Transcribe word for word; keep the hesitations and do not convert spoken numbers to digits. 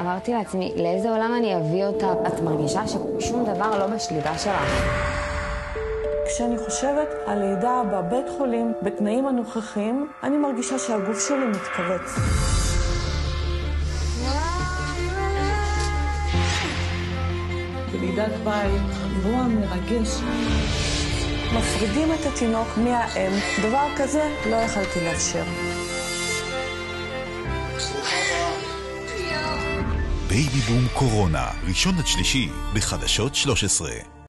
אמרתי לעצמי, לאיזה עולם אני אביא אותה? את מרגישה ששום דבר לא בשליטה שלך. כשאני חושבת על לידה בבית חולים, בתנאים הנוכחים, אני מרגישה שהגוף שלי מתכווץ. בלידת בית, אירוע מרגש. מפרידים את התינוק מהאם, דבר כזה לא יכלתי לאפשר. בייבי בום קורונה, ראשון עד שלישי, בחדשות שלוש עשרה.